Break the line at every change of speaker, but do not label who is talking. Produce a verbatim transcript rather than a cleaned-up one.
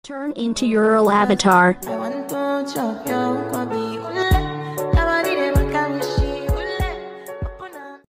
Turn into your Earl avatar.
I want to chop your